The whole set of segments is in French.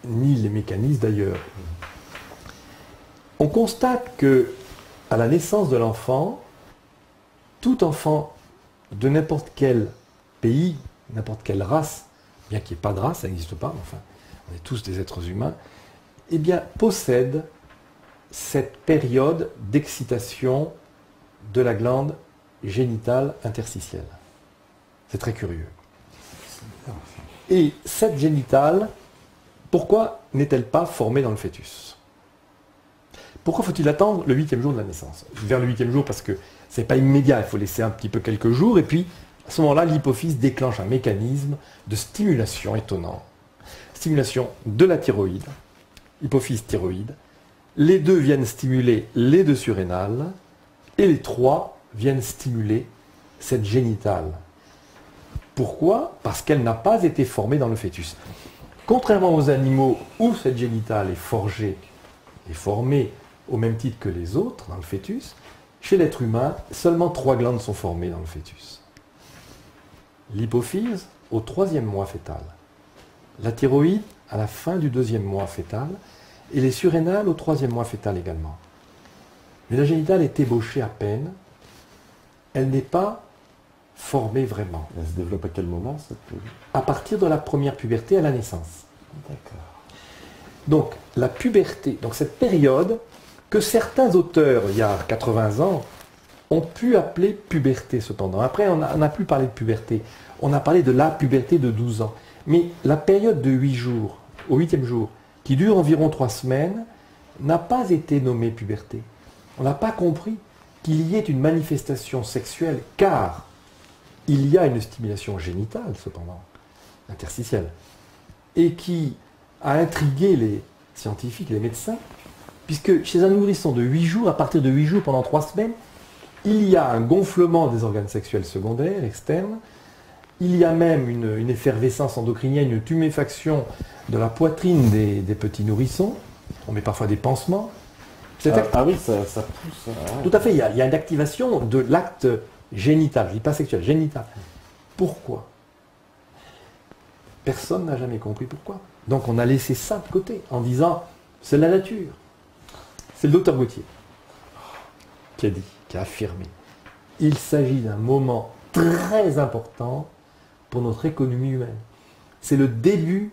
ni les mécanismes d'ailleurs. On constate que, à la naissance de l'enfant, tout enfant de n'importe quel pays, n'importe quelle race, bien qu'il n'y ait pas de race, ça n'existe pas, enfin, on est tous des êtres humains, eh bien, possède cette période d'excitation de la glande génitale interstitielle. C'est très curieux. Et cette génitale, pourquoi n'est-elle pas formée dans le fœtus? Pourquoi faut-il attendre le 8e jour de la naissance? Vers le 8e jour, parce que ce n'est pas immédiat, il faut laisser un petit peu quelques jours, et puis à ce moment-là, l'hypophyse déclenche un mécanisme de stimulation étonnant. Stimulation de la thyroïde, hypophyse thyroïde. Les deux viennent stimuler les deux surrénales, et les trois viennent stimuler cette génitale. Pourquoi? Parce qu'elle n'a pas été formée dans le fœtus. Contrairement aux animaux où cette génitale est forgée, est formée au même titre que les autres dans le fœtus, chez l'être humain, seulement 3 glandes sont formées dans le fœtus. L'hypophyse au 3e mois fœtal, la thyroïde à la fin du 2e mois fœtal et les surrénales au 3e mois fœtal également. Mais la génitale est ébauchée à peine, elle n'est pas formée vraiment. Elle se développe à quel moment cette... À partir de la première puberté à la naissance. D'accord. Donc la puberté, donc cette période que certains auteurs, il y a 80 ans, ont pu appeler puberté cependant. Après, on n'a plus parlé de puberté. On a parlé de la puberté de 12 ans. Mais la période de 8 jours, au 8e jour, qui dure environ 3 semaines, n'a pas été nommée puberté. On n'a pas compris qu'il y ait une manifestation sexuelle, car il y a une stimulation génitale, cependant, interstitielle, et qui a intrigué les scientifiques, les médecins, puisque chez un nourrisson de 8 jours, à partir de 8 jours pendant 3 semaines, il y a un gonflement des organes sexuels secondaires, externes, il y a même une effervescence endocrinienne, une tuméfaction de la poitrine des petits nourrissons, on met parfois des pansements. Oui, ça pousse. Tout à fait, il y a une activation de l'acte génital, je ne dis pas sexuel, génital. Pourquoi? Personne n'a jamais compris pourquoi. Donc on a laissé ça de côté en disant c'est la nature. C'est le docteur Gauthier qui a dit, qui a affirmé. Il s'agit d'un moment très important pour notre économie humaine. C'est le début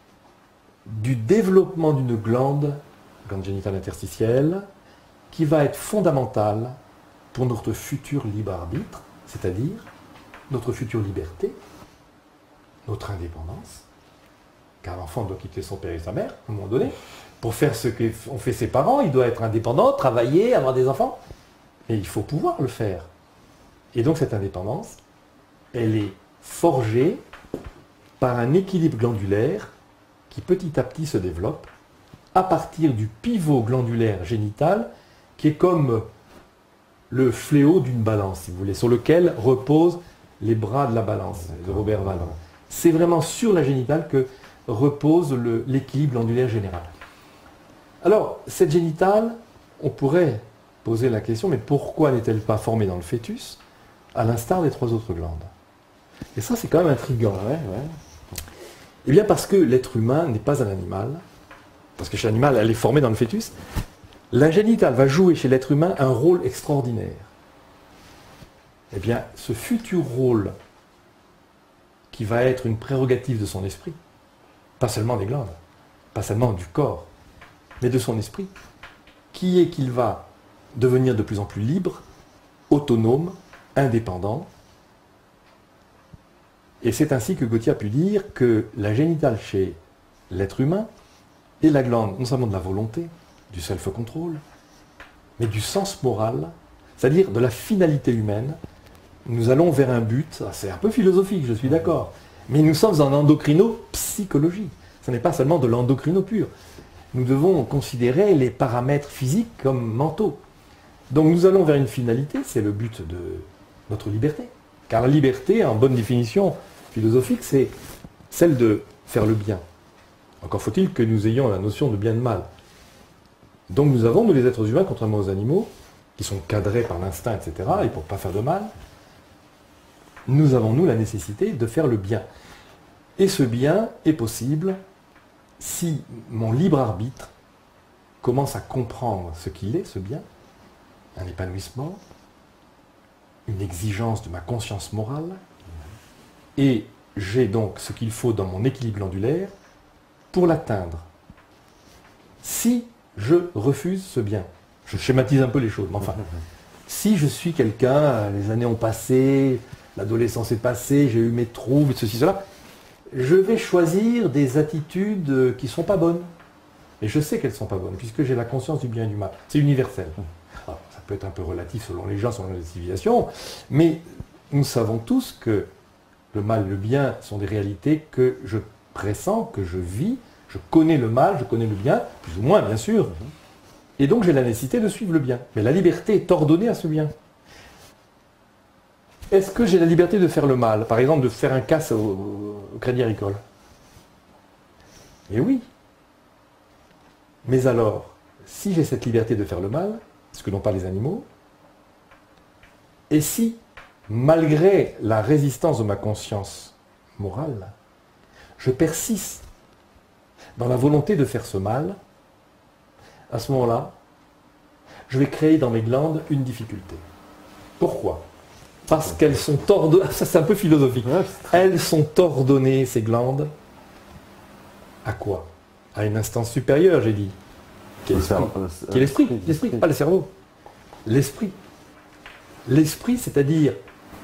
du développement d'une glande génitale interstitielle, qui va être fondamentale pour notre futur libre arbitre, c'est-à-dire notre future liberté, notre indépendance, car l'enfant doit quitter son père et sa mère, à un moment donné, pour faire ce qu'ont fait ses parents, il doit être indépendant, travailler, avoir des enfants, mais il faut pouvoir le faire. Et donc cette indépendance, elle est forgée par un équilibre glandulaire qui petit à petit se développe à partir du pivot glandulaire génital qui est comme le fléau d'une balance, si vous voulez, sur lequel reposent les bras de la balance, de Robert Vallon. C'est vraiment sur la génitale que repose l'équilibre glandulaire général. Alors, cette génitale, on pourrait poser la question, mais pourquoi n'est-elle pas formée dans le fœtus, à l'instar des 3 autres glandes? Et ça, c'est quand même intriguant. Eh bien, parce que l'être humain n'est pas un animal, parce que chez l'animal, elle est formée dans le fœtus, la génitale va jouer chez l'être humain un rôle extraordinaire. Eh bien, ce futur rôle, qui va être une prérogative de son esprit, pas seulement des glandes, pas seulement du corps, mais de son esprit, qui est qu'il va devenir de plus en plus libre, autonome, indépendant. Et c'est ainsi que Gauthier a pu dire que la génitale chez l'être humain est la glande non seulement de la volonté, du self-control, mais du sens moral, c'est-à-dire de la finalité humaine. Nous allons vers un but, c'est un peu philosophique, je suis d'accord, mais nous sommes en endocrino-psychologie. Ce n'est pas seulement de l'endocrino pur. Nous devons considérer les paramètres physiques comme mentaux. Donc nous allons vers une finalité, c'est le but de notre liberté. Car la liberté, en bonne définition philosophique, c'est celle de faire le bien. Encore faut-il que nous ayons la notion de bien et de mal. Donc nous avons, nous les êtres humains, contrairement aux animaux, qui sont cadrés par l'instinct, etc., et pour ne pas faire de mal, nous avons, nous, la nécessité de faire le bien. Et ce bien est possible si mon libre arbitre commence à comprendre ce qu'il est, ce bien, un épanouissement, une exigence de ma conscience morale, et j'ai donc ce qu'il faut dans mon équilibre glandulaire pour l'atteindre. Si je refuse ce bien, je schématise un peu les choses, mais enfin, si je suis quelqu'un, les années ont passé, l'adolescence est passée, j'ai eu mes troubles, ceci, cela, je vais choisir des attitudes qui ne sont pas bonnes. Et je sais qu'elles ne sont pas bonnes, puisque j'ai la conscience du bien et du mal. C'est universel. Alors, ça peut être un peu relatif selon les gens, selon les civilisations, mais nous savons tous que le mal et le bien sont des réalités que je pressens, que je vis. Je connais le mal, je connais le bien, plus ou moins bien sûr. Et donc j'ai la nécessité de suivre le bien. Mais la liberté est ordonnée à ce bien. Est-ce que j'ai la liberté de faire le mal? Par exemple, de faire un casse au Crédit Agricole? Eh oui. Mais alors, si j'ai cette liberté de faire le mal, ce que n'ont pas les animaux, et si, malgré la résistance de ma conscience morale, je persiste dans la volonté de faire ce mal, à ce moment-là, je vais créer dans mes glandes une difficulté. Pourquoi? Parce qu'elles sont ordonnées, ça c'est un peu philosophique, elles sont ordonnées, ces glandes, à quoi? À une instance supérieure, j'ai dit. Qui est l'esprit. Qui est l'esprit, l'esprit, pas le cerveau. L'esprit. L'esprit, c'est-à-dire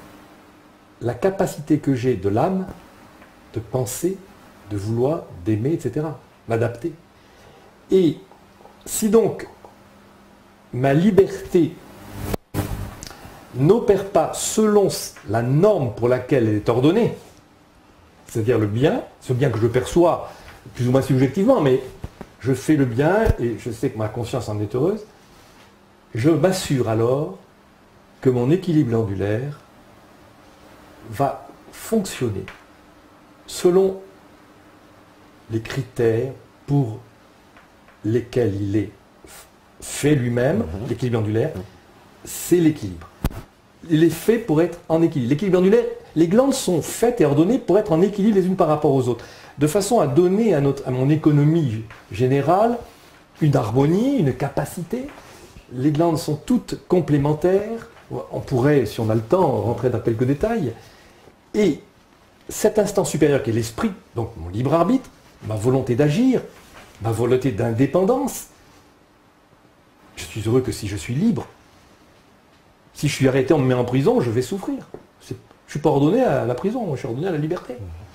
la capacité que j'ai de l'âme de penser, de vouloir, d'aimer, etc. M'adapter. Et si donc ma liberté n'opère pas selon la norme pour laquelle elle est ordonnée, c'est-à-dire le bien, ce bien que je perçois plus ou moins subjectivement, mais je fais le bien et je sais que ma conscience en est heureuse, je m'assure alors que mon équilibre glandulaire va fonctionner selon les critères pour lesquels il est fait lui-même, l'équilibre glandulaire, c'est l'équilibre. Il est fait pour être en équilibre. L'équilibre glandulaire, les glandes sont faites et ordonnées pour être en équilibre les unes par rapport aux autres, de façon à donner à mon économie générale une harmonie, une capacité. Les glandes sont toutes complémentaires. On pourrait, si on a le temps, rentrer dans quelques détails. Et cet instant supérieur qui est l'esprit, donc mon libre arbitre, ma volonté d'agir, ma volonté d'indépendance, je suis heureux que si je suis libre. Si je suis arrêté, on me met en prison, je vais souffrir. Je ne suis pas ordonné à la prison, je suis ordonné à la liberté.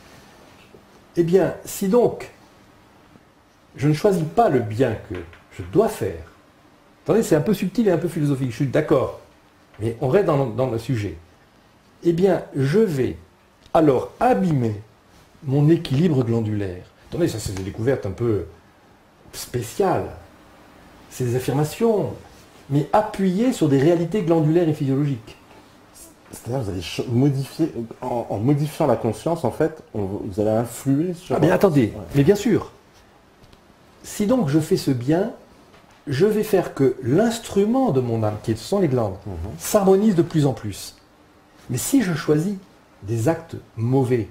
Eh bien, si donc je ne choisis pas le bien que je dois faire, attendez, c'est un peu subtil et un peu philosophique, je suis d'accord, mais on reste dans le sujet. Eh bien, je vais alors abîmer mon équilibre glandulaire. Attendez, ça c'est des découvertes un peu spéciales. C'est des affirmations, mais appuyées sur des réalités glandulaires et physiologiques. C'est-à-dire vous allez modifier, en modifiant la conscience, en fait, vous allez influer sur... Ah mais attendez, mais bien sûr. Si donc je fais ce bien, je vais faire que l'instrument de mon âme, qui sont les glandes, s'harmonise de plus en plus. Mais si je choisis des actes mauvais,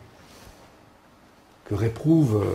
que réprouve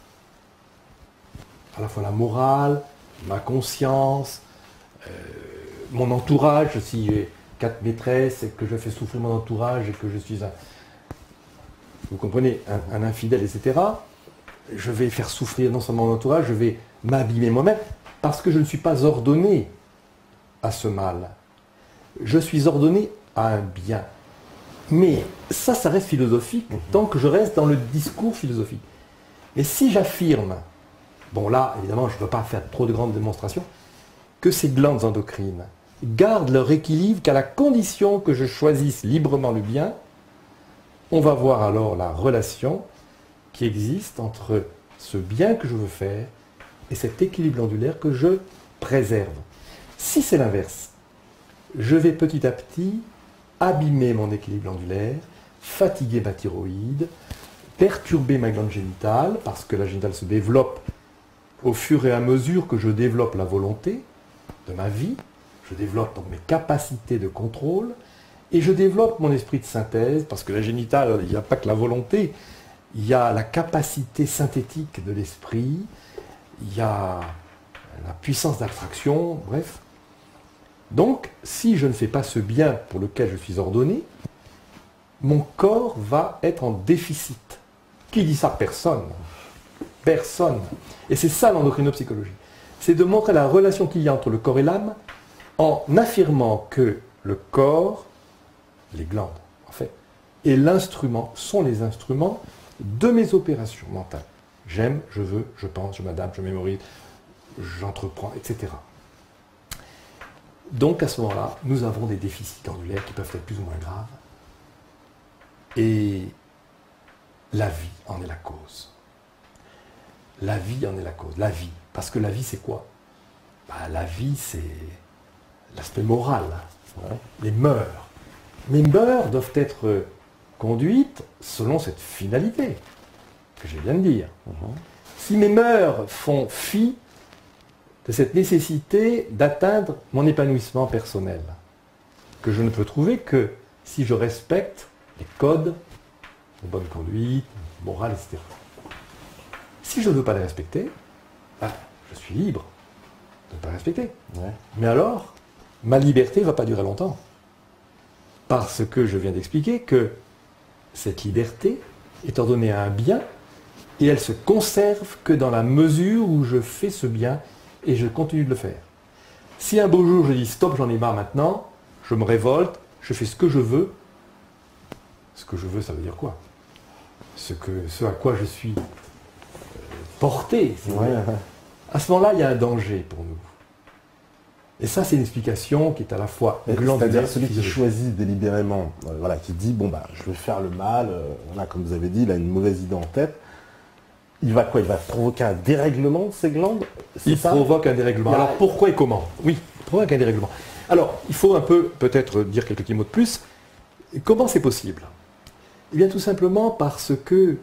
à la fois la morale, ma conscience, mon entourage, si j'ai 4 maîtresses et que je fais souffrir mon entourage et que je suis vous comprenez, un infidèle, etc., je vais faire souffrir non seulement mon entourage, je vais m'abîmer moi-même, parce que je ne suis pas ordonné à ce mal. Je suis ordonné à un bien. Mais ça reste philosophique tant que je reste dans le discours philosophique. Mais si j'affirme, bon là, évidemment, je ne peux pas faire trop de grandes démonstrations, que ces glandes endocrines gardent leur équilibre qu'à la condition que je choisisse librement le bien, on va voir alors la relation qui existe entre ce bien que je veux faire et cet équilibre glandulaire que je préserve. Si c'est l'inverse, je vais petit à petit abîmer mon équilibre glandulaire, fatiguer ma thyroïde, perturber ma glande génitale, parce que la génitale se développe au fur et à mesure que je développe la volonté de ma vie, je développe donc mes capacités de contrôle, et je développe mon esprit de synthèse, parce que la génitale, il n'y a pas que la volonté, il y a la capacité synthétique de l'esprit, il y a la puissance d'abstraction, bref. Donc, si je ne fais pas ce bien pour lequel je suis ordonné, mon corps va être en déficit. Qui dit ça? Personne. Personne. Et c'est ça l'endocrinopsychologie. C'est de montrer la relation qu'il y a entre le corps et l'âme en affirmant que le corps, les glandes, en fait, et l'instrument sont les instruments de mes opérations mentales. J'aime, je veux, je pense, je m'adapte, je mémorise, j'entreprends, etc. Donc à ce moment-là, nous avons des déficits glandulaires qui peuvent être plus ou moins graves. Et la vie en est la cause. La vie en est la cause. La vie. Parce que la vie, c'est quoi? La vie, c'est l'aspect moral. Hein, les mœurs. Mes mœurs doivent être conduites selon cette finalité que je viens de dire. Si mes mœurs font fi de cette nécessité d'atteindre mon épanouissement personnel, que je ne peux trouver que si je respecte les codes de bonne conduite, morale, etc. Si je ne veux pas les respecter, je suis libre de ne pas les respecter. Ouais. Mais alors, ma liberté ne va pas durer longtemps. Parce que je viens d'expliquer que cette liberté est ordonnée à un bien et elle se conserve que dans la mesure où je fais ce bien et je continue de le faire. Si un beau jour je dis stop, j'en ai marre maintenant, je me révolte, je fais ce que je veux, ça veut dire quoi? Ce à quoi je suis porté. À ce moment-là, il y a un danger pour nous. Et ça, c'est une explication qui est à la fois glandulaire. C'est-à-dire celui qui choisit délibérément, qui dit je vais faire le mal, comme vous avez dit, il a une mauvaise idée en tête. Il va quoi? Il va provoquer un dérèglement de ses glandes? Il provoque un dérèglement. Alors pourquoi et comment? Oui, il provoque un dérèglement. Alors, il faut un peu peut-être dire quelques petits mots de plus. Comment c'est possible? Eh bien tout simplement parce que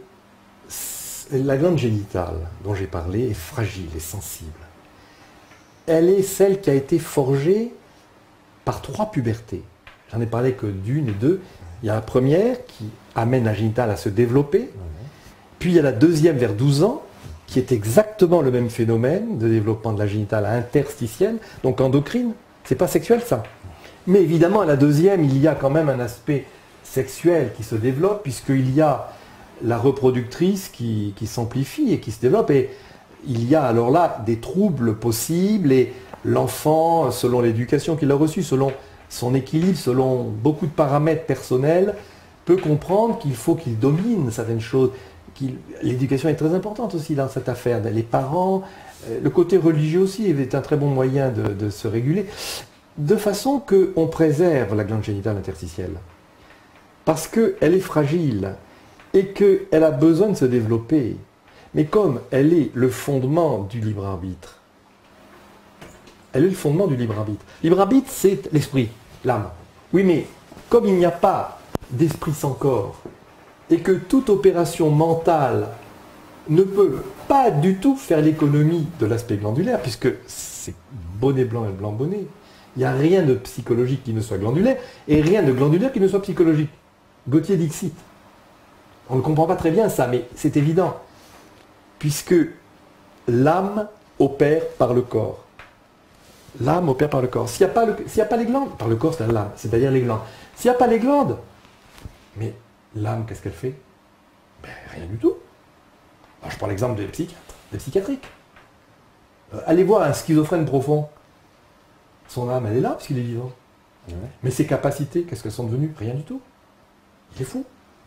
la glande génitale dont j'ai parlé est fragile et sensible. Elle est celle qui a été forgée par 3 pubertés. J'en ai parlé que d'une et deux. Il y a la première qui amène la génitale à se développer. Puis il y a la deuxième vers 12 ans, qui est exactement le même phénomène de développement de la génitale interstitielle, donc endocrine. C'est pas sexuel ça. Mais évidemment, à la deuxième, il y a quand même un aspect sexuel qui se développe, puisqu'il y a la reproductrice qui s'amplifie et qui se développe. Et il y a alors là des troubles possibles, et l'enfant, selon l'éducation qu'il a reçue, selon son équilibre, selon beaucoup de paramètres personnels, peut comprendre qu'il faut qu'il domine certaines choses. L'éducation est très importante aussi dans cette affaire. Les parents, le côté religieux aussi est un très bon moyen de se réguler, de façon qu'on préserve la glande génitale interstitielle. Parce qu'elle est fragile et qu'elle a besoin de se développer. Mais comme elle est le fondement du libre arbitre, elle est le fondement du libre arbitre. Libre arbitre, c'est l'esprit, l'âme. Oui, mais comme il n'y a pas d'esprit sans corps, et que toute opération mentale ne peut pas du tout faire l'économie de l'aspect glandulaire, puisque c'est bonnet blanc et blanc bonnet. Il n'y a rien de psychologique qui ne soit glandulaire, et rien de glandulaire qui ne soit psychologique. Gauthier Dixit. On ne comprend pas très bien ça, mais c'est évident. Puisque l'âme opère par le corps. L'âme opère par le corps. S'il n'y a pas les glandes, par le corps c'est l'âme, c'est-à-dire les glandes. S'il n'y a pas les glandes, mais l'âme, qu'est-ce qu'elle fait? Rien du tout. Alors, je prends l'exemple des psychiatres, des psychiatriques. Allez voir un schizophrène profond. Son âme, elle est là, puisqu'il est vivant. Ouais. Mais ses capacités, qu'est-ce qu'elles sont devenues? Rien du tout. Il est fou.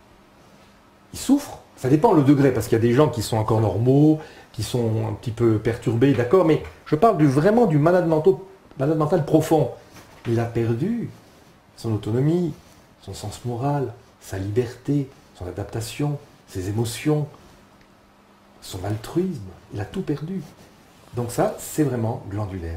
Il souffre. Ça dépend le degré, parce qu'il y a des gens qui sont encore normaux, qui sont un petit peu perturbés, d'accord, mais je parle vraiment du malade mental profond. Il a perdu son autonomie, son sens moral, sa liberté, son adaptation, ses émotions, son altruisme. Il a tout perdu. Donc ça, c'est vraiment glandulaire.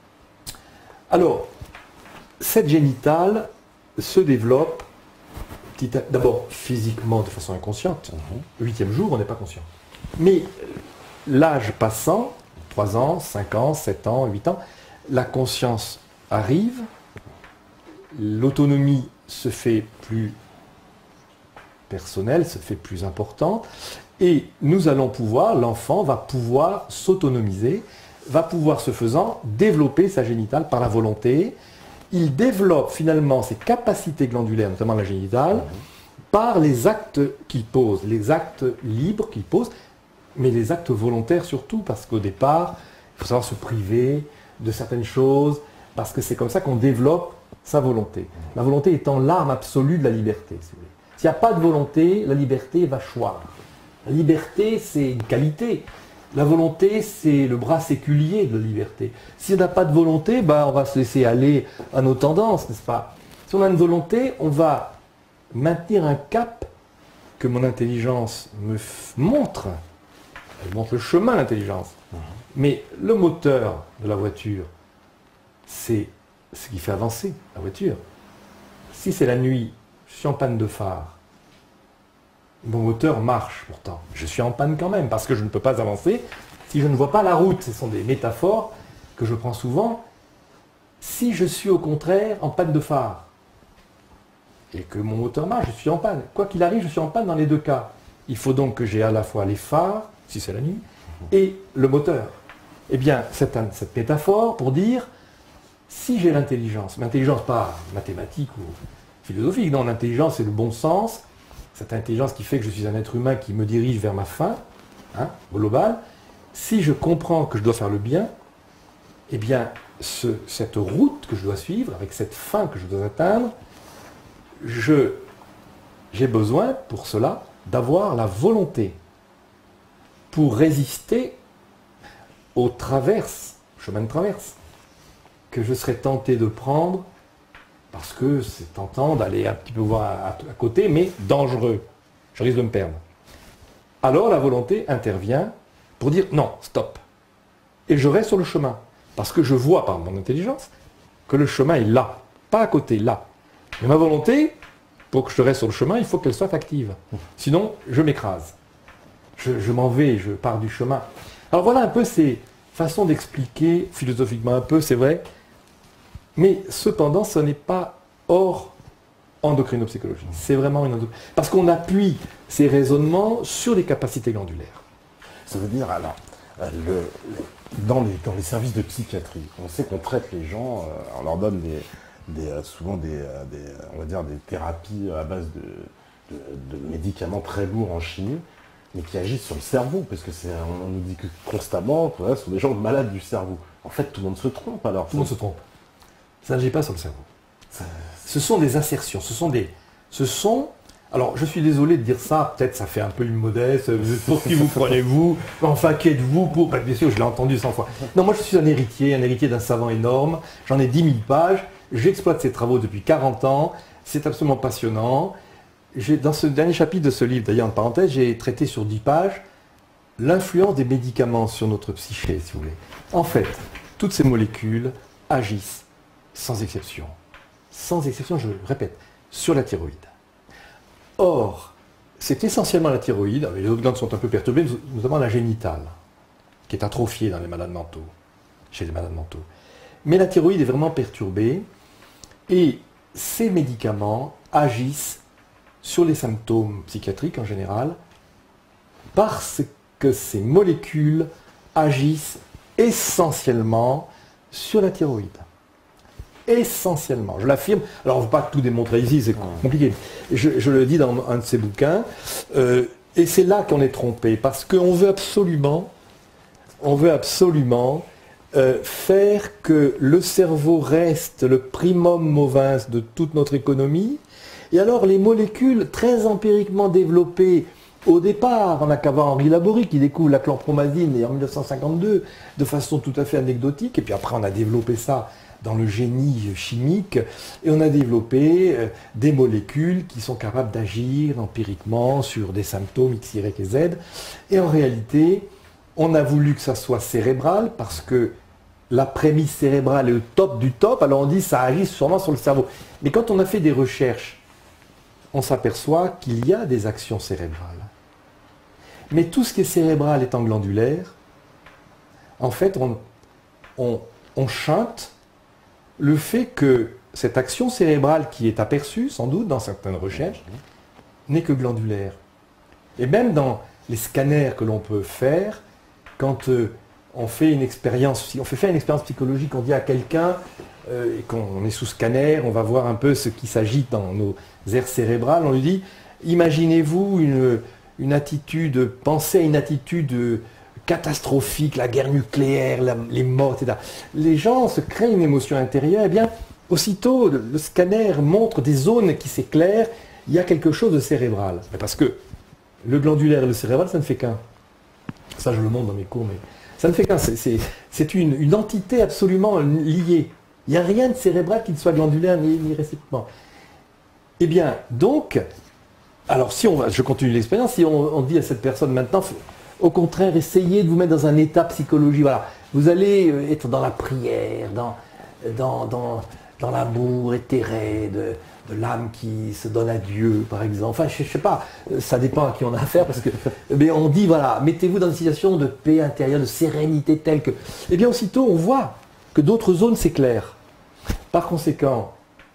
Alors, cette génitale se développe d'abord physiquement de façon inconsciente. Le 8e jour, on n'est pas conscient. Mais l'âge passant, 3 ans, 5 ans, 7 ans, 8 ans, la conscience arrive, l'autonomie se fait plus personnelle se fait plus importante et nous allons pouvoir, l'enfant va pouvoir s'autonomiser, va pouvoir, ce faisant, développer sa génitale par la volonté. Il développe finalement ses capacités glandulaires, notamment la génitale, par les actes qu'il pose, les actes libres qu'il pose, mais les actes volontaires surtout, parce qu'au départ, il faut savoir se priver de certaines choses, parce que c'est comme ça qu'on développe sa volonté. La volonté étant l'arme absolue de la liberté, si vous voulez. S'il n'y a pas de volonté, la liberté va choir. La liberté, c'est une qualité. La volonté, c'est le bras séculier de la liberté. Si on n'a pas de volonté, on va se laisser aller à nos tendances, n'est-ce pas? Si on a une volonté, on va maintenir un cap que mon intelligence me montre. Elle montre le chemin, l'intelligence. Mais le moteur de la voiture, c'est ce qui fait avancer la voiture. Si c'est la nuit, je suis en panne de phare, mon moteur marche pourtant. Je suis en panne quand même, parce que je ne peux pas avancer si je ne vois pas la route. Ce sont des métaphores que je prends souvent. Si je suis au contraire en panne de phare, et que mon moteur marche, je suis en panne. Quoi qu'il arrive, je suis en panne dans les deux cas. Il faut donc que j'ai à la fois les phares, si c'est la nuit, et le moteur. Eh bien, c'est cette métaphore pour dire, si j'ai l'intelligence, l'intelligence pas mathématique ou philosophique, non, l'intelligence c'est le bon sens, cette intelligence qui fait que je suis un être humain qui me dirige vers ma fin, globale, si je comprends que je dois faire le bien, eh bien, cette route que je dois suivre, avec cette fin que je dois atteindre, j'ai besoin, pour cela, d'avoir la volonté pour résister aux traverses, chemin de traverse, que je serais tenté de prendre, parce que c'est tentant d'aller un petit peu voir à côté, mais dangereux. Je risque de me perdre. Alors la volonté intervient pour dire non, stop. Et je reste sur le chemin, parce que je vois par mon intelligence que le chemin est là, pas à côté, là. Mais ma volonté, pour que je reste sur le chemin, il faut qu'elle soit active. Sinon, je m'écrase. Je m'en vais, je pars du chemin. Alors voilà un peu ces façons d'expliquer, philosophiquement un peu, c'est vrai, mais cependant, ce n'est pas hors endocrinopsychologie. C'est vraiment une endocrinopsychologie. Parce qu'on appuie ces raisonnements sur les capacités glandulaires. Ça veut dire, alors, dans les services de psychiatrie, on sait qu'on traite les gens, on leur donne souvent on va dire des thérapies à base de médicaments très lourds en chimie, mais qui agissent sur le cerveau, parce que on nous dit que constamment, ce sont des gens malades du cerveau. En fait, tout le monde se trompe alors. Tout le monde se trompe. Ça n'agit pas sur le cerveau. Ce sont des assertions, alors je suis désolé de dire ça, peut-être ça fait un peu une modeste, pour qui vous prenez-vous, enfin qui êtes-vous pour... Bien sûr, je l'ai entendu 100 fois. Non, moi je suis un héritier d'un savant énorme, j'en ai 10 000 pages, j'exploite ses travaux depuis 40 ans, c'est absolument passionnant. Dans ce dernier chapitre de ce livre, d'ailleurs en parenthèse, j'ai traité sur 10 pages l'influence des médicaments sur notre psyché, si vous voulez. En fait, toutes ces molécules agissent sans exception, je répète, sur la thyroïde. Or, c'est essentiellement la thyroïde, les autres glandes sont un peu perturbées, notamment la génitale, qui est atrophiée dans les malades mentaux, chez les malades mentaux. Mais la thyroïde est vraiment perturbée, et ces médicaments agissent sur les symptômes psychiatriques en général, parce que ces molécules agissent essentiellement sur la thyroïde. Essentiellement, je l'affirme. Alors, on ne va pas tout démontrer ici, c'est compliqué. Je le dis dans un de ces bouquins, et c'est là qu'on est trompé, parce qu'on veut absolument faire que le cerveau reste le primum movens de toute notre économie, et alors les molécules très empiriquement développées au départ, on n'a qu'à voir Henri Laborie qui découvre la chlorpromazine en 1952 de façon tout à fait anecdotique, et puis après on a développé ça dans le génie chimique, et on a développé des molécules qui sont capables d'agir empiriquement sur des symptômes X, Y et Z. Et en réalité, on a voulu que ça soit cérébral, parce que la prémisse cérébrale est le top du top, alors on dit ça agit sûrement sur le cerveau. Mais quand on a fait des recherches, on s'aperçoit qu'il y a des actions cérébrales. Mais tout ce qui est cérébral étant glandulaire, en fait, on chante le fait que cette action cérébrale qui est aperçue, sans doute, dans certaines recherches, n'est que glandulaire. Et même dans les scanners que l'on peut faire, quand on fait une expérience, si on fait faire une expérience psychologique, on dit à quelqu'un, et qu'on est sous scanner, on va voir un peu ce qui s'agite dans nos aires cérébrales, on lui dit, imaginez-vous une attitude, pensez à une attitude catastrophique, la guerre nucléaire, les morts, etc. Les gens se créent une émotion intérieure, et bien, aussitôt, le scanner montre des zones qui s'éclairent, il y a quelque chose de cérébral. Mais parce que le glandulaire et le cérébral, ça ne fait qu'un. Ça, je le montre dans mes cours, mais ça ne fait qu'un. C'est une entité absolument liée. Il n'y a rien de cérébral qui ne soit glandulaire ni réciproquement. Eh bien, donc, alors si je continue l'expérience, si on dit à cette personne maintenant, au contraire, essayez de vous mettre dans un état psychologique. Voilà, vous allez être dans la prière, dans l'amour éthéré de l'âme qui se donne à Dieu, par exemple. Enfin, je ne sais pas, ça dépend à qui on a affaire, parce que, mais on dit, voilà, mettez-vous dans une situation de paix intérieure, de sérénité telle que... Eh bien, aussitôt, on voit que d'autres zones s'éclairent. Par conséquent,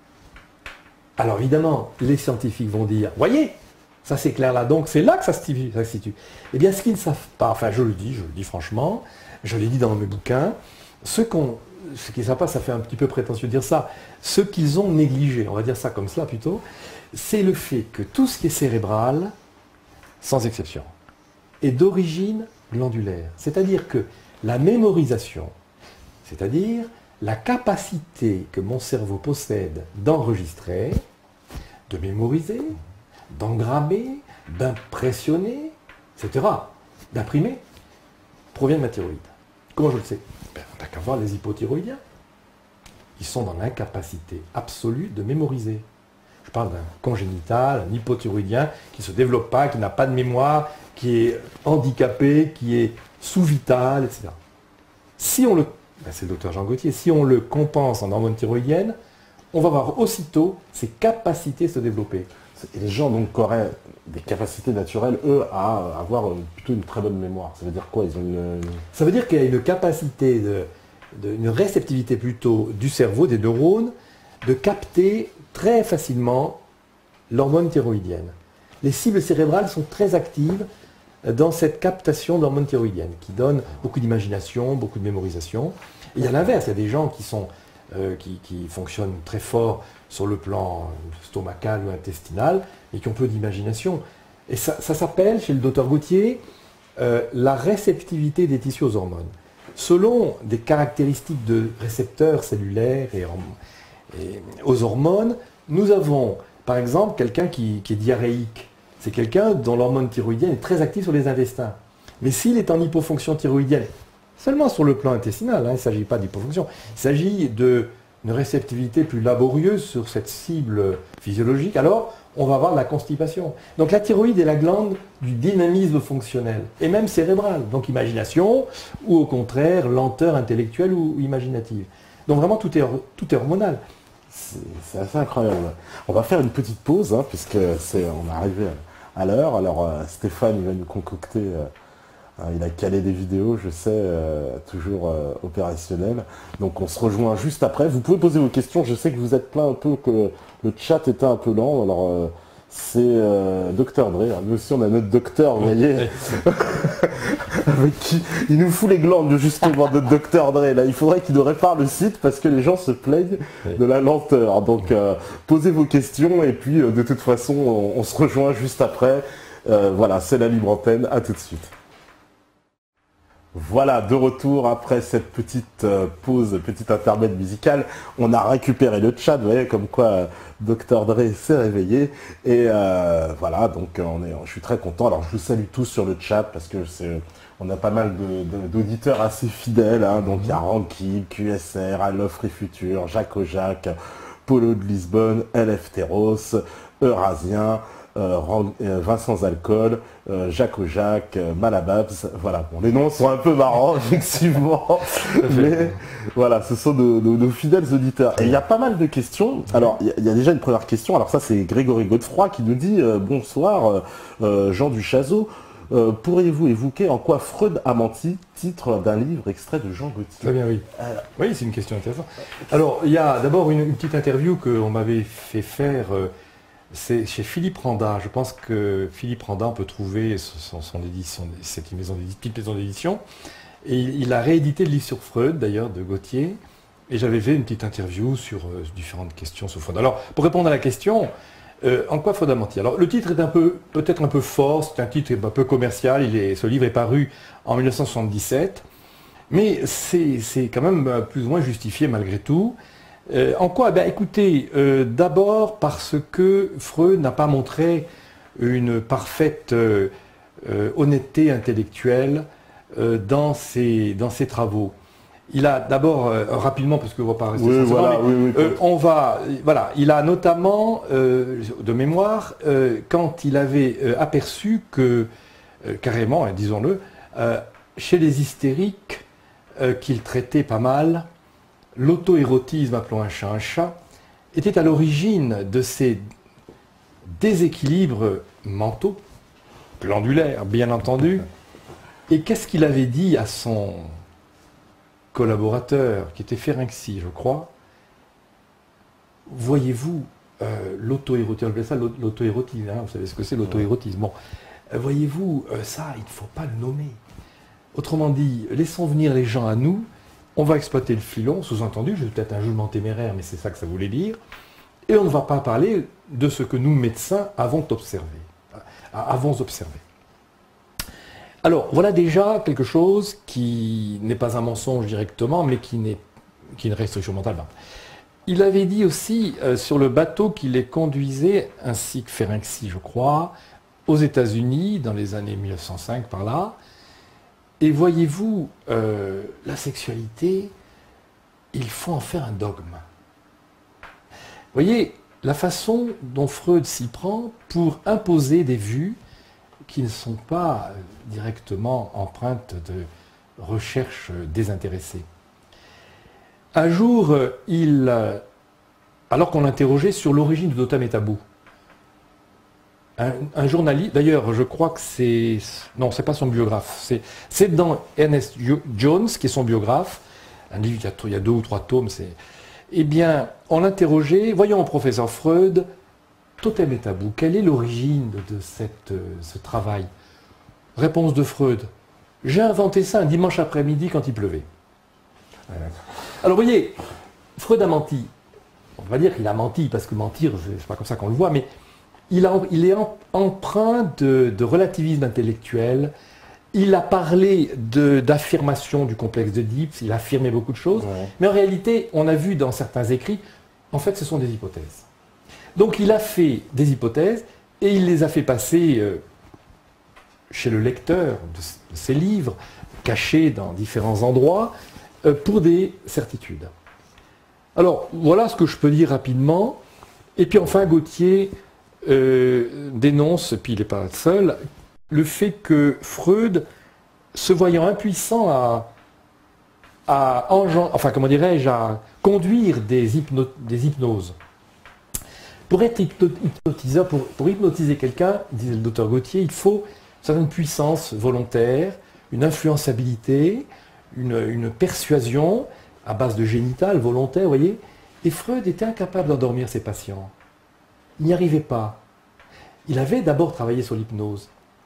alors évidemment, les scientifiques vont dire, voyez, ça s'éclaire là, donc c'est là que ça se situe. Eh bien, ce qu'ils ne savent pas, enfin, je le dis franchement, je l'ai dit dans mes bouquins, ce qu'ils ne savent pas, ça fait un petit peu prétentieux de dire ça, ce qu'ils ont négligé, on va dire ça comme cela plutôt, c'est le fait que tout ce qui est cérébral, sans exception, est d'origine glandulaire. C'est-à-dire que la mémorisation, c'est-à-dire la capacité que mon cerveau possède d'enregistrer, de mémoriser, d'engrammer, d'impressionner, etc., d'imprimer, provient de ma thyroïde. Comment je le sais? On n'a qu'à voir les hypothyroïdiens. Ils sont dans l'incapacité absolue de mémoriser. Je parle d'un congénital, un hypothyroïdien qui ne se développe pas, qui n'a pas de mémoire, qui est handicapé, qui est sous-vital, etc. Si on le... c'est le docteur Jean Gauthier, si on le compense en hormones thyroïdiennes, on va voir aussitôt ses capacités se développer. Et les gens donc auraient des capacités naturelles, eux, à avoir plutôt une très bonne mémoire. Ça veut dire quoi? Ils ont Ça veut dire qu'il y a une capacité, une réceptivité plutôt du cerveau, des neurones, de capter très facilement l'hormone thyroïdienne. Les cibles cérébrales sont très actives dans cette captation d'hormones thyroïdiennes, qui donne beaucoup d'imagination, beaucoup de mémorisation. Et il y a l'inverse, il y a des gens qui fonctionnent très fort sur le plan stomacal ou intestinal, et qui ont peu d'imagination. Et ça s'appelle, chez le docteur Gauthier, la réceptivité des tissus aux hormones. Selon des caractéristiques de récepteurs cellulaires et aux hormones, nous avons, par exemple, quelqu'un qui est diarrhéique. C'est quelqu'un dont l'hormone thyroïdienne est très active sur les intestins. Mais s'il est en hypofonction thyroïdienne, seulement sur le plan intestinal, il ne s'agit pas d'hypofonction, il s'agit d'une réceptivité plus laborieuse sur cette cible physiologique, alors on va avoir de la constipation. Donc la thyroïde est la glande du dynamisme fonctionnel, et même cérébral, donc imagination, ou au contraire lenteur intellectuelle ou imaginative. Donc vraiment tout est hormonal. C'est assez incroyable. On va faire une petite pause, puisque on est arrivé à l'heure. Alors Stéphane, il va nous concocter, il a calé des vidéos, je sais, toujours opérationnelles. Donc on se rejoint juste après. Vous pouvez poser vos questions, je sais que vous êtes plein un peu, que le chat était un peu lent. Alors c'est Dr Dre, nous aussi on a notre docteur, vous voyez, avec qui il nous fout les glandes justement, notre Dr Dre. Là, il faudrait qu'il nous répare le site parce que les gens se plaignent de la lenteur. Donc posez vos questions et puis de toute façon on se rejoint juste après. Voilà, c'est la libre antenne, à tout de suite. Voilà, de retour après cette petite pause, petite intermède musicale. On a récupéré le chat, vous voyez, comme quoi Dr Dre s'est réveillé. Et voilà, donc je suis très content. Alors je vous salue tous sur le chat parce que on a pas mal d'auditeurs assez fidèles. Donc il y a Ranky, QSR, I Love Free Future, Jacques Ojac, Polo de Lisbonne, LF Terros, Eurasien, Vincent Zalcool, Jacques Ojac, Malababs, voilà, bon, les noms sont un peu marrants, effectivement, mais voilà, ce sont nos fidèles auditeurs. Et il y a pas mal de questions. Alors, il y a déjà une première question, alors ça c'est Grégory Godefroy qui nous dit « Bonsoir, Jean Duchazot, pourriez-vous évoquer en quoi Freud a menti ?» Titre d'un livre extrait de Jean Gauthier. Très bien, oui. Oui, c'est une question intéressante. Alors, il y a d'abord une petite interview qu'on m'avait fait faire C'est chez Philippe Randa. Je pense que Philippe Randa, on peut trouver son édition, cette petite maison d'édition. Et il a réédité le livre sur Freud, d'ailleurs, de Gauthier. Et j'avais fait une petite interview sur différentes questions sur Freud. Alors, pour répondre à la question, en quoi Freud a menti? Alors, le titre est peut-être un peu fort, c'est un titre un peu commercial. Ce livre est paru en 1977. Mais c'est quand même plus ou moins justifié malgré tout. En quoi? Ben, écoutez, d'abord parce que Freud n'a pas montré une parfaite honnêteté intellectuelle dans ses travaux. Il a d'abord, rapidement, parce qu'on ne va pas rester sans savoir, il a notamment, de mémoire, quand il avait aperçu que, carrément, disons-le, chez les hystériques qu'il traitait pas mal, l'auto-érotisme, appelons un chat, était à l'origine de ces déséquilibres mentaux, glandulaires, bien entendu. Et qu'est-ce qu'il avait dit à son collaborateur, qui était Ferenczi, je crois? Voyez-vous, l'auto-érotisme, on appelle ça l'auto-érotisme, hein, vous savez ce que c'est l'auto-érotisme. Bon, voyez-vous, ça, il ne faut pas le nommer. Autrement dit, laissons venir les gens à nous, on va exploiter le filon, sous-entendu, j'ai peut-être un jugement téméraire, mais c'est ça que ça voulait dire, et on ne va pas parler de ce que nous, médecins, avons observé. Alors, voilà déjà quelque chose qui n'est pas un mensonge directement, mais qui est une restriction mentale. Il avait dit aussi sur le bateau qui les conduisait, ainsi que Ferenczi, je crois, aux États-Unis, dans les années 1905, par là. Et voyez-vous, la sexualité, il faut en faire un dogme. Vous voyez, la façon dont Freud s'y prend pour imposer des vues qui ne sont pas directement empreintes de recherche désintéressée. Un jour, alors qu'on l'interrogeait sur l'origine de Dota Metabou, un journaliste, d'ailleurs je crois que c'est... Non, c'est pas son biographe, c'est dans Ernest Jones, qui est son biographe, un livre, il y a 2 ou 3 tomes, eh bien, on l'interrogeait, voyons professeur Freud, Totem et tabou, quelle est l'origine de ce travail? Réponse de Freud, j'ai inventé ça un dimanche après-midi quand il pleuvait. Alors vous voyez, Freud a menti. On va dire qu'il a menti, parce que mentir, c'est pas comme ça qu'on le voit, mais il est empreint de relativisme intellectuel. Il a parlé d'affirmation du complexe d'Oedipe, il a affirmé beaucoup de choses, mais en réalité, on a vu dans certains écrits, en fait, ce sont des hypothèses. Donc il a fait des hypothèses et il les a fait passer chez le lecteur de ses livres, cachés dans différents endroits, pour des certitudes. Alors voilà ce que je peux dire rapidement. Et puis enfin, Gauthier dénonce, et puis il n'est pas seul, le fait que Freud, se voyant impuissant à conduire des hypnoses. Pour être hypnotiseur, pour hypnotiser quelqu'un, disait le docteur Gauthier, il faut une certaine puissance volontaire, une influençabilité, une persuasion à base de génital, volontaire, vous voyez. Et Freud était incapable d'endormir ses patients. Il n'y arrivait pas. Il avait d'abord travaillé sur l'hypnose.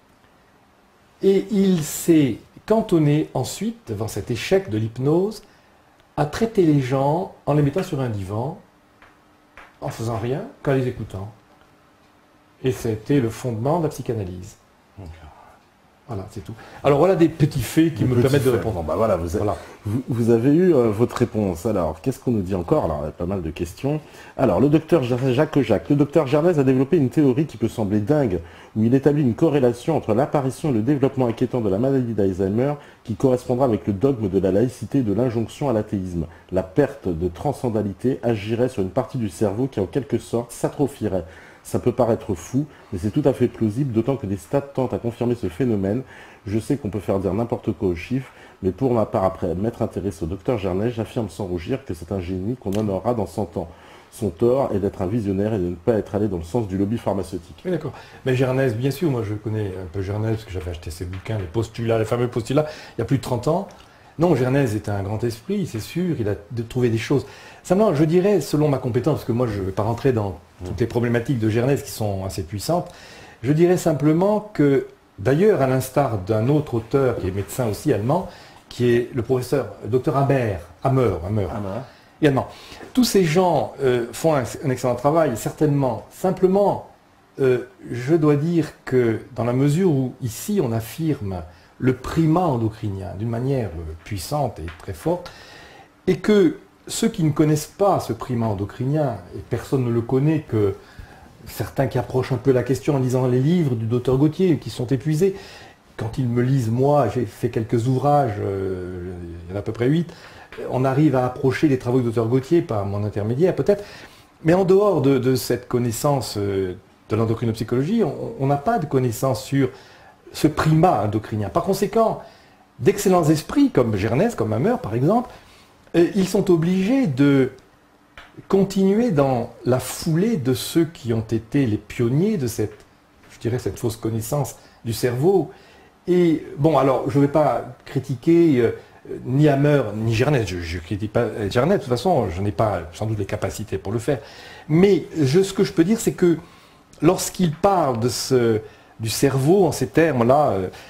Et il s'est cantonné ensuite, devant cet échec de l'hypnose, à traiter les gens en les mettant sur un divan, en faisant rien qu'en les écoutant. Et c'était le fondement de la psychanalyse. Voilà, c'est tout. Alors voilà des petits faits qui me permettent de répondre. Bon, bah voilà, vous avez eu votre réponse. Alors, qu'est-ce qu'on nous dit encore? Alors, il y a pas mal de questions. Alors, le docteur Jacques, le docteur Gernez a développé une théorie qui peut sembler dingue, où il établit une corrélation entre l'apparition et le développement inquiétant de la maladie d'Alzheimer, qui correspondra avec le dogme de la laïcité et de l'injonction à l'athéisme. La perte de transcendalité agirait sur une partie du cerveau qui, en quelque sorte, s'atrophierait. Ça peut paraître fou, mais c'est tout à fait plausible, d'autant que des stats tentent à confirmer ce phénomène. Je sais qu'on peut faire dire n'importe quoi aux chiffres, mais pour ma part, après m'être intéressé au docteur Gernez, j'affirme sans rougir que c'est un génie qu'on honorera dans 100 ans. Son tort est d'être un visionnaire et de ne pas être allé dans le sens du lobby pharmaceutique. Oui, d'accord. Mais Gernez, bien sûr, moi je connais un peu Gernez, parce que j'avais acheté ses bouquins, les postulats, les fameux postulats, il y a plus de 30 ans. Non, Gernez est un grand esprit, c'est sûr, il a trouvé des choses. Simplement, je dirais, selon ma compétence, parce que moi je ne vais pas rentrer dans toutes les problématiques de Gernez qui sont assez puissantes, je dirais simplement que, d'ailleurs, à l'instar d'un autre auteur qui est médecin aussi allemand, qui est le professeur Dr Hammer, également. Tous ces gens font un excellent travail, certainement. Simplement, je dois dire que dans la mesure où ici on affirme le primat endocrinien d'une manière puissante et très forte, et que ceux qui ne connaissent pas ce primat endocrinien, et personne ne le connaît que certains qui approchent un peu la question en lisant les livres du docteur Gauthier, qui sont épuisés, quand ils me lisent, moi, j'ai fait quelques ouvrages, il y en a à peu près 8, on arrive à approcher les travaux du docteur Gauthier par mon intermédiaire peut-être, mais en dehors de cette connaissance de l'endocrinopsychologie, on n'a pas de connaissance sur ce primat endocrinien. Par conséquent, d'excellents esprits comme Gernez, comme Hammer par exemple, ils sont obligés de continuer dans la foulée de ceux qui ont été les pionniers de cette, je dirais, cette fausse connaissance du cerveau. Et bon, alors, je ne vais pas critiquer ni Hammer, ni Gernez. Je ne critique pas Gernez, de toute façon, je n'ai pas sans doute les capacités pour le faire. Mais ce que je peux dire, c'est que lorsqu'il parle du cerveau en ces termes-là,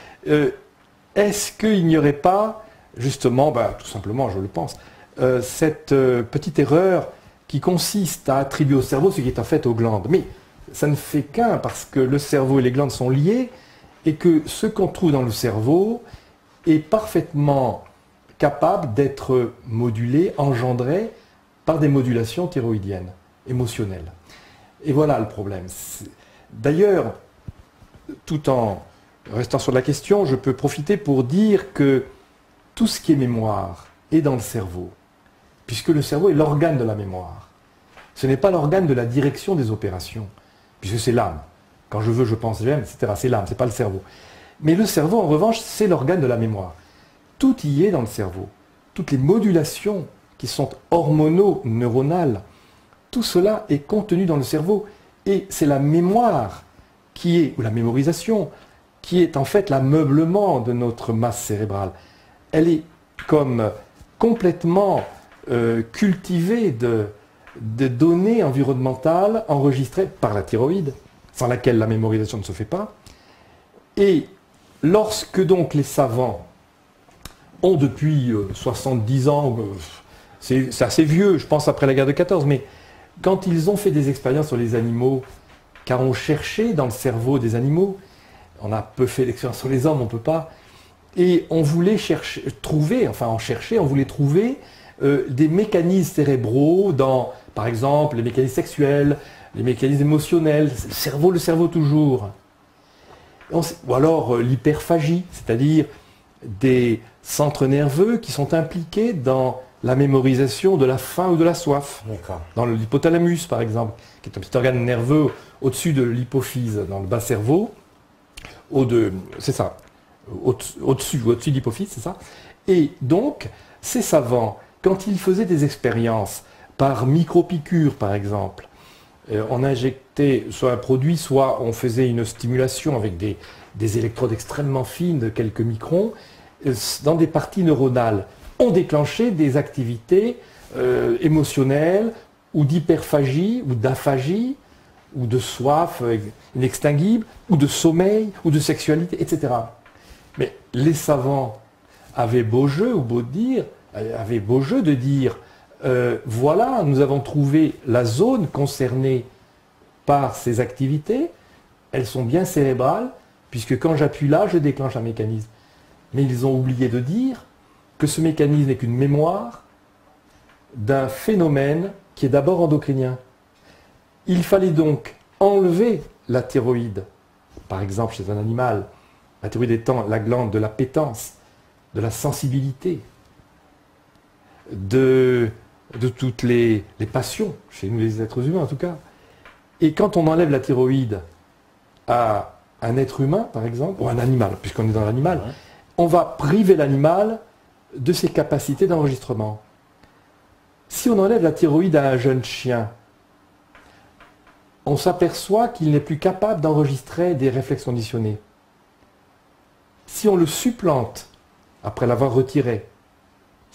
est-ce qu'il n'y aurait pas, justement, tout simplement, je le pense, cette petite erreur qui consiste à attribuer au cerveau ce qui est en fait aux glandes. Mais ça ne fait qu'un, parce que le cerveau et les glandes sont liés, et que ce qu'on trouve dans le cerveau est parfaitement capable d'être modulé, engendré par des modulations thyroïdiennes, émotionnelles. Et voilà le problème. D'ailleurs, tout en restant sur la question, je peux profiter pour dire que tout ce qui est mémoire est dans le cerveau, puisque le cerveau est l'organe de la mémoire. Ce n'est pas l'organe de la direction des opérations, puisque c'est l'âme. Quand je veux, je pense, j'aime, etc. C'est l'âme, ce n'est pas le cerveau. Mais le cerveau, en revanche, c'est l'organe de la mémoire. Tout y est dans le cerveau. Toutes les modulations qui sont hormono-neuronales, tout cela est contenu dans le cerveau. Et c'est la mémoire qui est, ou la mémorisation, qui est en fait l'ameublement de notre masse cérébrale. Elle est comme complètement cultivée de données environnementales enregistrées par la thyroïde, sans laquelle la mémorisation ne se fait pas. Et lorsque donc les savants ont depuis 70 ans, c'est assez vieux, je pense après la guerre de 14, mais quand ils ont fait des expériences sur les animaux, car on cherchait dans le cerveau des animaux, on a peu fait d'expériences sur les hommes, on ne peut pas, et on voulait on voulait trouver des mécanismes cérébraux dans, par exemple, les mécanismes sexuels, les mécanismes émotionnels, le cerveau toujours. Ou alors l'hyperphagie, c'est-à-dire des centres nerveux qui sont impliqués dans la mémorisation de la faim ou de la soif. Dans l'hypothalamus, par exemple, qui est un petit organe nerveux au-dessus de l'hypophyse, dans le bas cerveau, c'est ça, au-dessus de l'hypophyse, c'est ça. Et donc, ces savants, quand ils faisaient des expériences par micro-piqûres, par exemple, on injectait soit un produit, soit on faisait une stimulation avec des électrodes extrêmement fines de quelques microns, dans des parties neuronales. On déclenchait des activités émotionnelles, ou d'hyperphagie, ou d'aphagie, ou de soif inextinguible, ou de sommeil, ou de sexualité, etc. Mais les savants avaient beau jeu de dire voilà, nous avons trouvé la zone concernée par ces activités, elles sont bien cérébrales, puisque quand j'appuie là, je déclenche un mécanisme. Mais ils ont oublié de dire que ce mécanisme n'est qu'une mémoire d'un phénomène qui est d'abord endocrinien. Il fallait donc enlever la thyroïde, par exemple chez un animal, la thyroïde étant la glande de l'appétence, de la sensibilité, de toutes les passions, chez nous les êtres humains en tout cas. Et quand on enlève la thyroïde à un être humain, par exemple, ou un animal, puisqu'on est dans l'animal, on va priver l'animal de ses capacités d'enregistrement. Si on enlève la thyroïde à un jeune chien, on s'aperçoit qu'il n'est plus capable d'enregistrer des réflexes conditionnés. Si on le supplante, après l'avoir retiré,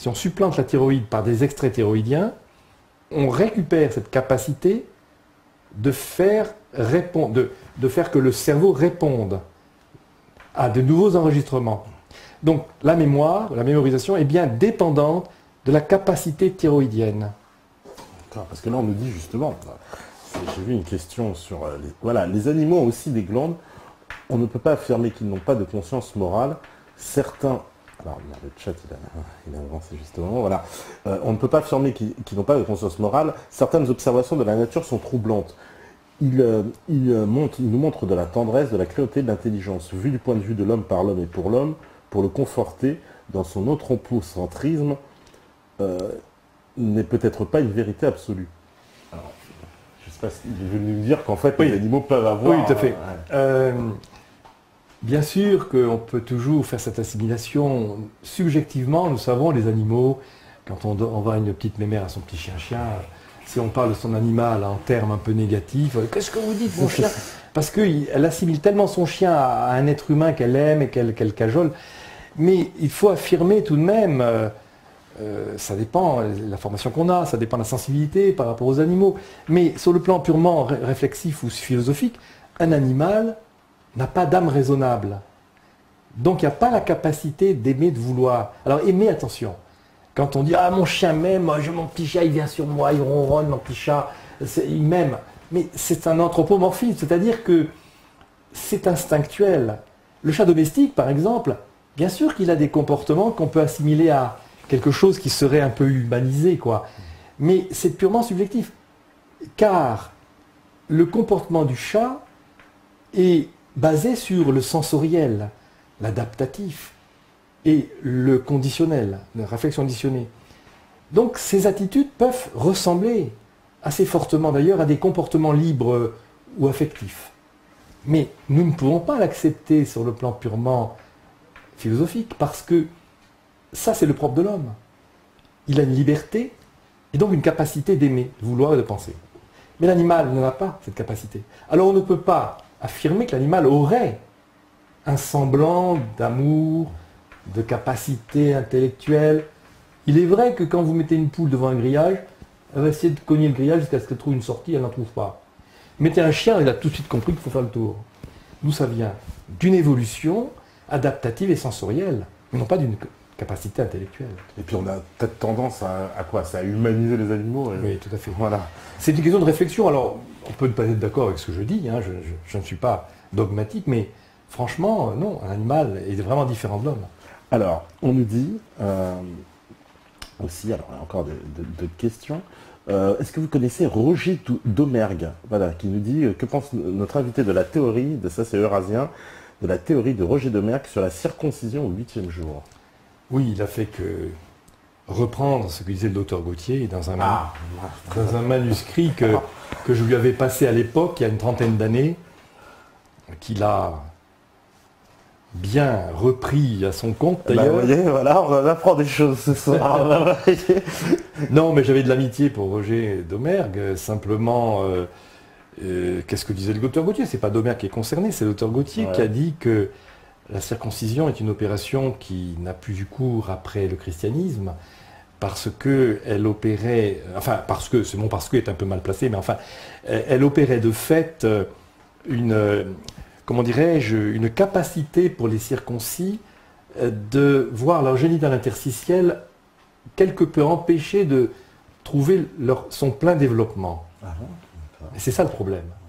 si on supplante la thyroïde par des extraits thyroïdiens, on récupère cette capacité de faire que le cerveau réponde à de nouveaux enregistrements. Donc la mémoire, la mémorisation est bien dépendante de la capacité thyroïdienne. Parce que là on nous dit justement, j'ai vu une question sur les animaux ont aussi des glandes. On ne peut pas affirmer qu'ils n'ont pas de conscience morale. Certains, alors le chat il a avancé justement, voilà. On ne peut pas affirmer qu'ils n'ont pas de conscience morale. Certaines observations de la nature sont troublantes. Il nous montre de la tendresse, de la cruauté, de l'intelligence, vu du point de vue de l'homme par l'homme et pour l'homme, pour le conforter dans son anthropocentrisme, n'est peut-être pas une vérité absolue. Alors, je ne sais pas s'il est venu nous dire qu'en fait les animaux peuvent avoir... Oui, tout à fait. Bien sûr qu'on peut toujours faire cette assimilation. Subjectivement, nous savons, les animaux, quand on voit une petite mémère à son petit chien-chien, si on parle de son animal en termes un peu négatifs, « Qu'est-ce que vous dites, mon chien ?» Parce qu'elle assimile tellement son chien à un être humain qu'elle aime et qu'elle cajole. Mais il faut affirmer tout de même, ça dépend de la formation qu'on a, ça dépend de la sensibilité par rapport aux animaux. Mais sur le plan purement réflexif ou philosophique, un animal n'a pas d'âme raisonnable. Donc il n'y a pas la capacité d'aimer, de vouloir. Alors aimer, attention. Quand on dit « Ah, mon chien m'aime, mon petit chat, il vient sur moi, il ronronne, mon petit chat, il m'aime. » Mais c'est un anthropomorphisme, c'est-à-dire que c'est instinctuel. Le chat domestique, par exemple, bien sûr qu'il a des comportements qu'on peut assimiler à quelque chose qui serait un peu humanisé, quoi. Mais c'est purement subjectif. Car le comportement du chat est basé sur le sensoriel, l'adaptatif et le conditionnel, la réflexion conditionnée. Donc ces attitudes peuvent ressembler assez fortement d'ailleurs à des comportements libres ou affectifs. Mais nous ne pouvons pas l'accepter sur le plan purement philosophique parce que ça c'est le propre de l'homme. Il a une liberté et donc une capacité d'aimer, de vouloir et de penser. Mais l'animal n'en a pas cette capacité. Alors on ne peut pas affirmer que l'animal aurait un semblant d'amour, de capacité intellectuelle. Il est vrai que quand vous mettez une poule devant un grillage, elle va essayer de cogner le grillage jusqu'à ce qu'elle trouve une sortie, elle n'en trouve pas. Mettez un chien, il a tout de suite compris qu'il faut faire le tour. D'où ça vient? D'une évolution adaptative et sensorielle, mais non pas d'une capacité intellectuelle. Et puis on a peut-être tendance à quoi? C'est à humaniser les animaux. Oui, tout à fait. Voilà. C'est une question de réflexion. Alors, on peut ne pas être d'accord avec ce que je dis, hein, je ne suis pas dogmatique, mais franchement, non, un animal est vraiment différent de l'homme. Alors, on nous dit aussi, alors il y a encore d'autres questions. Est-ce que vous connaissez Roger Domergue, voilà, qui nous dit que pense notre invité de la théorie, de ça c'est Eurasien, de la théorie de Roger Domergue sur la circoncision au 8e jour? Oui, il a fait que reprendre ce que disait le docteur Gauthier dans un manuscrit que je lui avais passé à l'époque, il y a une trentaine d'années, qu'il a bien repris à son compte d'ailleurs. Vous voyez, voilà, on apprend des choses ce soir. Non, mais j'avais de l'amitié pour Roger Domergue, simplement, qu'est-ce que disait le docteur Gauthier? C'est pas Domergue qui est concerné, c'est le docteur Gauthier qui a dit que la circoncision est une opération qui n'a plus eu cours après le christianisme, parce qu'elle opérait, enfin, parce que est un peu mal placé, mais enfin, elle opérait de fait comment dirais-je, une capacité pour les circoncis de voir leur génital interstitiel quelque peu empêché de trouver son plein développement. Et c'est ça le problème.